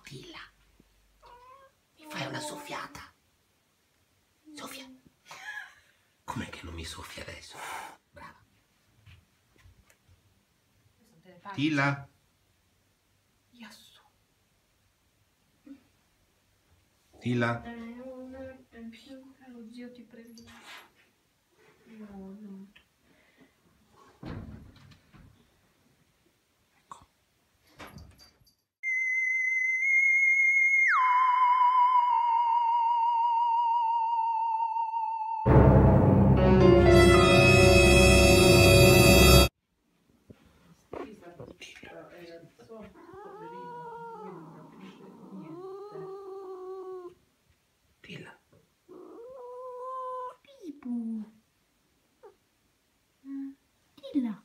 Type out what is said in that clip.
Tilla, mi fai una soffiata? Soffia. Com'è che non mi soffia adesso? Brava. Tilla. Jaså. Tilla. Caro zio, ti prego. No, no. Ecco. Tilla. Bibu. Tilla.